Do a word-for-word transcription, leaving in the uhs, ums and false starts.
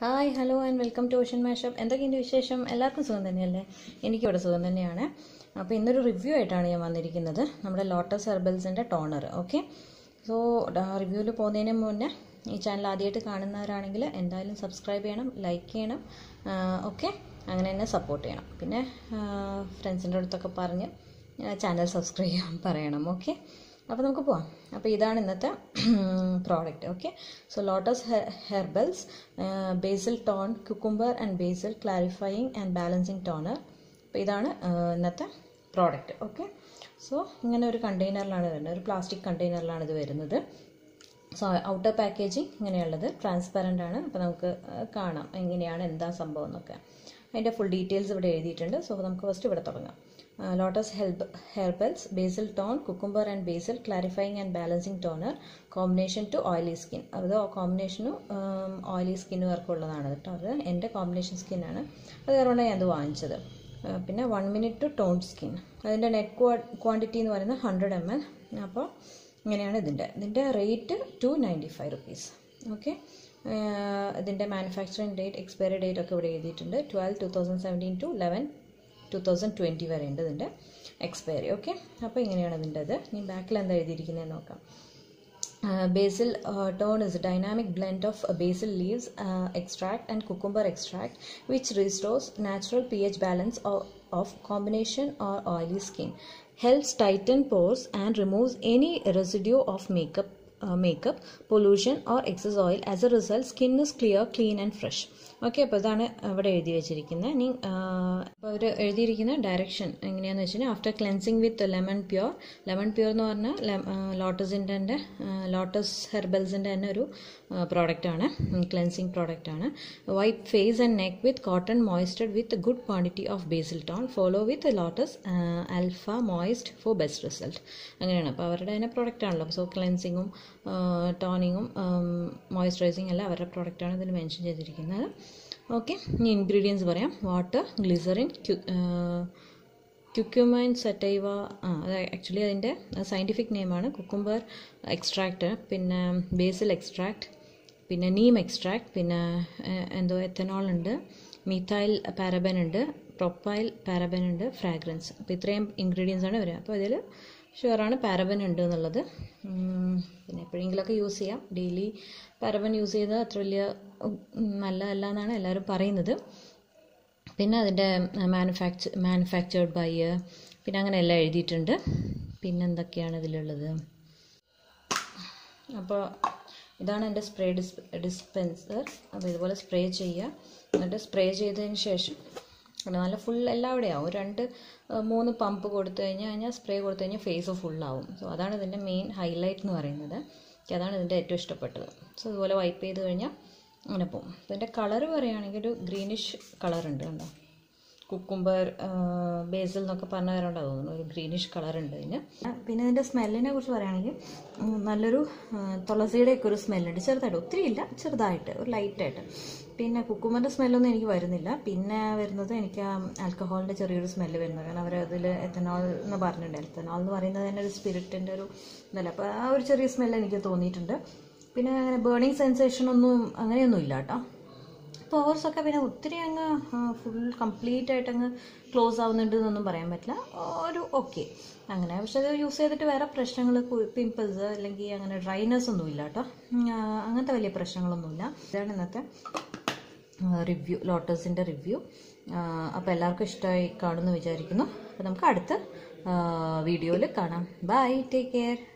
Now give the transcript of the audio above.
Hi, hello and welcome to Ocean Mashup. എന്തൊക്കെയുണ്ട് വിശേഷം? എല്ലാവർക്കും സുഖം തന്നെയല്ലേ? എനിക്കിവിടെ സുഖം തന്നെയാണ്. അപ്പോൾ ഇന്നൊരു റിവ്യൂ ആയിട്ടാണ് ഞാൻ വന്നിരിക്കുന്നത്. നമ്മുടെ ലോട്ടസ് ഹെർബൽസിൻ്റെ ടോണർ. ഓക്കെ, സോ റിവ്യൂവിൽ പോകുന്നതിന് മുന്നേ ഈ ചാനൽ ആദ്യമായിട്ട് കാണുന്നവരാണെങ്കിൽ എന്തായാലും സബ്സ്ക്രൈബ് ചെയ്യണം, ലൈക്ക് ചെയ്യണം, ഓക്കെ, അങ്ങനെ തന്നെ സപ്പോർട്ട് ചെയ്യണം. പിന്നെ ഫ്രണ്ട്സിൻ്റെ അടുത്തൊക്കെ പറഞ്ഞ് ചാനൽ സബ്സ്ക്രൈബ് ചെയ്യാൻ പറയണം. ഓക്കെ, അപ്പോൾ നമുക്ക് പോവാം. അപ്പോൾ ഇതാണ് ഇന്നത്തെ product. Okay, so Lotus Herbals basil tone cucumber and basil clarifying and balancing toner. അപ്പോൾ ഇതാണ് ഇന്നത്തെ പ്രോഡക്റ്റ്. ഓക്കെ, സോ ഇങ്ങനെ ഒരു കണ്ടെയ്നറിലാണ് വരുന്നത്, ഒരു പ്ലാസ്റ്റിക് കണ്ടെയ്നറിലാണ് ഇത് വരുന്നത്. സോ ഔട്ടർ പാക്കേജിങ് ഇങ്ങനെയുള്ളത് ട്രാൻസ്പെറൻ്റ് ആണ്. അപ്പോൾ നമുക്ക് കാണാം എങ്ങനെയാണ് എന്താ സംഭവം എന്നൊക്കെ. അതിൻ്റെ ഫുൾ ഡീറ്റെയിൽസ് ഇവിടെ എഴുതിയിട്ടുണ്ട്. സോ നമുക്ക് ഫസ്റ്റ് ഇവിടെ തുടങ്ങാം. Lotus herb Herbals basil tone cucumber and basil clarifying and balancing toner combination to oily skin. അത് കോമ്പിനേഷനും ഓയിലി സ്കിന്നുകാർക്കുള്ളതാണ് കേട്ടോ. അത് എൻ്റെ കോമ്പിനേഷൻ സ്കിന്നാണ്, അത് കാരണമാണ് ഞാൻ അത് വാങ്ങിച്ചത്. പിന്നെ one minute to tone skin. അതിൻ്റെ നെറ്റ് ക്വാണ്ടിറ്റി എന്ന് പറയുന്നത് ഹൺഡ്രഡ് എം എൽ. അപ്പോൾ ഇങ്ങനെയാണ് ഇതിൻ്റെ ഇതിൻ്റെ rate two ninety five rupees. Okay, ഇതിൻ്റെ മാനുഫാക്ചറിങ് ഡേറ്റ് എക്സ്പയറി ഡേറ്റ് ഒക്കെ ഇവിടെ എഴുതിയിട്ടുണ്ട്. Twelve two thousand seventeen to eleven two thousand twenty വരെ ഉണ്ട് ഇതിൻ്റെ എക്സ്പയറി. ഓക്കെ, അപ്പോൾ ഇങ്ങനെയാണ് ഇതിൻ്റെ ഇത്. ഇനി ബാക്കിൽ എന്താ എഴുതിയിരിക്കുന്നതെന്ന് നോക്കാം. Basil uh, tone is a dynamic blend of uh, basil leaves uh, extract and cucumber extract, which restores natural pH balance of, of combination or oily skin, helps tighten pores and removes any residue of makeup uh, makeup pollution or excess oil. As a result, skin is clear, clean and fresh. Okay, അപ്പോൾ ഇതാണ് ഇവിടെ എഴുതി വെച്ചിരിക്കുന്നത്. ഇനി അപ്പോൾ അവർ എഴുതിയിരിക്കുന്ന direction എങ്ങനെയാണെന്ന് വെച്ച് കഴിഞ്ഞാൽ after cleansing with lemon pure. Lemon pure എന്ന് പറഞ്ഞാൽ ലോട്ടസിൻ്റെ തന്നെ ലോട്ടസ് ഹെർബൽസിൻ്റെ തന്നെ ഒരു പ്രോഡക്റ്റാണ്, ക്ലെൻസിങ് പ്രോഡക്റ്റാണ്. Wipe face and neck with cotton moistened with good quantity of basil tone. Follow with Lotus alpha moist for best result. അങ്ങനെയാണ്. അപ്പോൾ അവരുടെ തന്നെ പ്രോഡക്റ്റാണല്ലോ. സോ ക്ലെൻസിങ്ങും ടോണിങ്ങും മോയ്സ്ചറൈസിങ് എല്ലാം അവരുടെ പ്രോഡക്റ്റാണ് ഇതിൽ മെൻഷൻ ചെയ്തിരിക്കുന്നത്. ഓക്കെ, ഇനി ഇൻഗ്രീഡിയൻസ് പറയാം. Water, glycerin, cucumis sativa. ആ അത് ആക്ച്വലി അതിൻ്റെ സയൻറ്റിഫിക് നെയിമാണ്. കുക്കുംബർ എക്സ്ട്രാക്റ്റ്, പിന്നെ ബേസിൽ എക്സ്ട്രാക്റ്റ്, പിന്നെ നീം എക്സ്ട്രാക്റ്റ്, പിന്നെ എന്തോ എത്തനോൾ ഉണ്ട്, മീഥൈൽ പാരബൻ ഉണ്ട്, പ്രൊപ്പൈൽ പാരബൻ ഉണ്ട്, ഫ്രാഗ്രൻസ്. അപ്പോൾ ഇത്രയും ഇൻഗ്രീഡിയൻസ് ആണ് വരിക. അപ്പോൾ അതിൽ ഷുവറാണ് പാരബൻ ഉണ്ട് എന്നുള്ളത്. പിന്നെ എപ്പോഴെങ്കിലുമൊക്കെ യൂസ് ചെയ്യാം. ഡെയിലി പാരബൻ യൂസ് ചെയ്താൽ അത്ര വലിയ നല്ലതല്ല എന്നാണ് എല്ലാവരും പറയുന്നത്. പിന്നെ അതിൻ്റെ മാനുഫാക്ചർ മാനുഫാക്ചേർഡ് ബൈ, പിന്നെ അങ്ങനെ എല്ലാം എഴുതിയിട്ടുണ്ട്. പിന്നെ എന്തൊക്കെയാണ് ഇതിലുള്ളത്? അപ്പോൾ ഇതാണ് എൻ്റെ സ്പ്രേ ഡിസ് ഡിസ്പെൻസർ. അപ്പോൾ ഇതുപോലെ സ്പ്രേ ചെയ്യുക. എന്നിട്ട് സ്പ്രേ ചെയ്തതിന് ശേഷം നല്ല ഫുൾ എല്ലാവിടെയും ആവും. രണ്ട് മൂന്ന് പമ്പ് കൊടുത്തു കഴിഞ്ഞാൽ കഴിഞ്ഞാൽ സ്പ്രേ കൊടുത്തു കഴിഞ്ഞാൽ ഫേസ് ഫുള്ളാവും. സോ അതാണ് ഇതിൻ്റെ മെയിൻ ഹൈലൈറ്റ് എന്ന് പറയുന്നത്. എനിക്ക് അതാണ് ഇതിൻ്റെ ഏറ്റവും ഇഷ്ടപ്പെട്ടത്. സോ ഇതുപോലെ വൈപ്പ് ചെയ്ത് കഴിഞ്ഞാൽ അങ്ങനെ പോകും. ഇതിൻ്റെ കളറ് പറയുകയാണെങ്കിൽ ഒരു ഗ്രീനിഷ് കളറുണ്ട്, കണ്ടോ. കുക്കുംബർ ബേസിൽ എന്നൊക്കെ പറഞ്ഞ വരേണ്ട തോന്നുന്നു, ഒരു ഗ്രീനിഷ് കളറുണ്ട് ഇതിന്. പിന്നെ ഇതിൻ്റെ സ്മെല്ലിനെ കുറിച്ച് പറയുകയാണെങ്കിൽ നല്ലൊരു തുളസിയുടെയൊക്കെ ഒരു സ്മെല്ലുണ്ട്, ചെറുതായിട്ട്, ഒത്തിരി ഇല്ല, ചെറുതായിട്ട് ഒരു ലൈറ്റായിട്ട്. പിന്നെ കുക്കുംബറിൻ്റെ സ്മെല്ലൊന്നും എനിക്ക് വരുന്നില്ല. പിന്നെ വരുന്നത് എനിക്ക് ആൽക്കഹോളിൻ്റെ ചെറിയൊരു സ്മെല്ല് വരുന്നത്, കാരണം അവർ അതിൽ എത്തനോൾ എന്ന് പറഞ്ഞിട്ടുണ്ട്. എത്തനോൾ എന്ന് പറയുന്നത് തന്നെ ഒരു സ്പിരിറ്റിൻ്റെ ഒരു ഇതല്ല. അപ്പോൾ ആ ഒരു ചെറിയ സ്മെല്ല് എനിക്ക് തോന്നിയിട്ടുണ്ട്. പിന്നെ അങ്ങനെ ബേണിങ് സെൻസേഷൻ ഒന്നും അങ്ങനെയൊന്നും ഇല്ല കേട്ടോ. പോർസൊക്കെ പിന്നെ ഒത്തിരി അങ്ങ് ഫുൾ കംപ്ലീറ്റ് ആയിട്ട് അങ്ങ് ക്ലോസ് ആവുന്നുണ്ട് എന്നൊന്നും പറയാൻ പറ്റില്ല, ഒരു ഓക്കെ അങ്ങനെ. പക്ഷെ അത് യൂസ് ചെയ്തിട്ട് വേറെ പ്രശ്നങ്ങൾ, പിമ്പിൾസ് അല്ലെങ്കിൽ അങ്ങനെ ഡ്രൈനെസ് ഒന്നും ഇല്ല കേട്ടോ. അങ്ങനത്തെ വലിയ പ്രശ്നങ്ങളൊന്നുമില്ല. ഇതാണ് ഇന്നത്തെ റിവ്യൂ, ലോട്ടസിൻ്റെ റിവ്യൂ. അപ്പോൾ എല്ലാവർക്കും ഇഷ്ടമായി കാണുമെന്ന് വിചാരിക്കുന്നു. അപ്പോൾ നമുക്ക് അടുത്ത വീഡിയോയിൽ കാണാം. Bye, take care.